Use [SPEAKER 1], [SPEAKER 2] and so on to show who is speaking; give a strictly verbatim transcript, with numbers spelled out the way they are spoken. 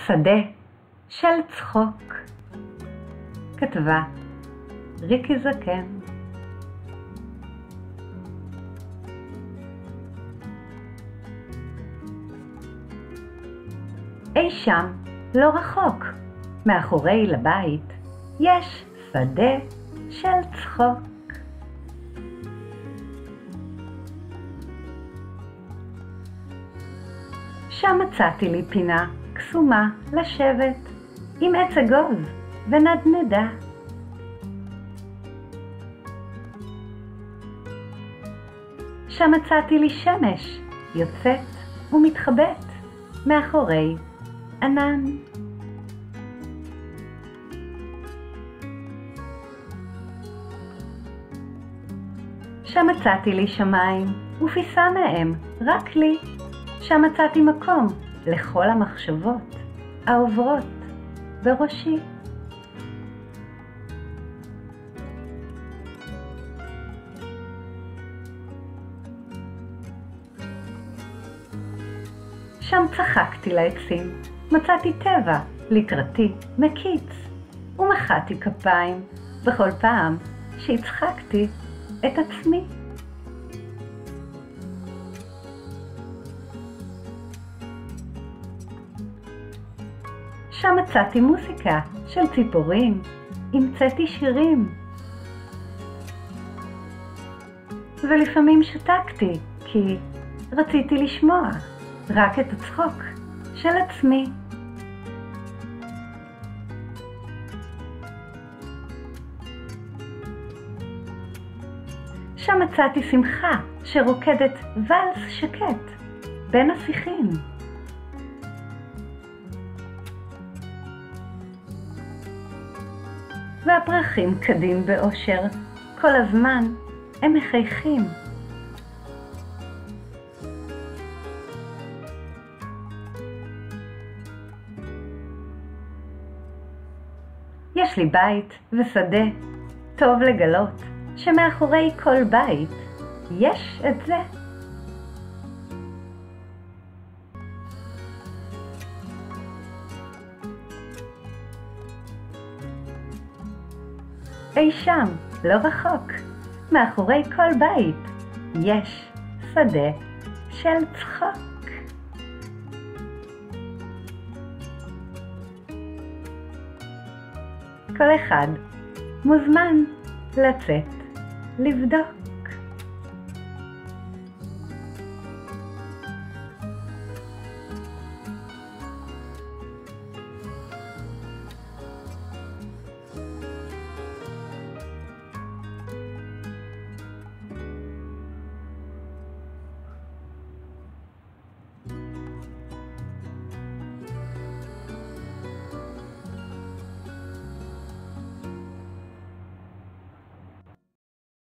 [SPEAKER 1] שדה של צחוק. כתבה ריקי זקן. אי שם, לא רחוק, מאחורי לבית, יש שדה של צחוק. שם מצאתי לי פינה קסומה לשבת, עם עץ אגוז ונדנדה. שם מצאתי לי שמש יוצאת ומתחבאת מאחורי ענן. שם מצאתי לי שמיים ופיסה מהם רק לי. שם מצאתי מקום לכל המחשבות העוברות בראשי. שם צחקתי לעצים, מצאתי טבע לקראתי מקיץ, ומחאתי כפיים בכל פעם שהצחקתי את עצמי. שם מצאתי מוזיקה של ציפורים, המצאתי שירים. ולפעמים שתקתי, כי רציתי לשמוע רק את הצחוק של עצמי. שם מצאתי שמחה שרוקדת ולס שקט בין השיחים. והפרחים קדים באושר, כל הזמן הם מחייכים. יש לי בית ושדה, טוב לגלות שמאחורי כל בית יש את זה. אי שם, לא רחוק, מאחורי כל בית יש שדה של צחוק. כל אחד מוזמן לצאת לבדוק.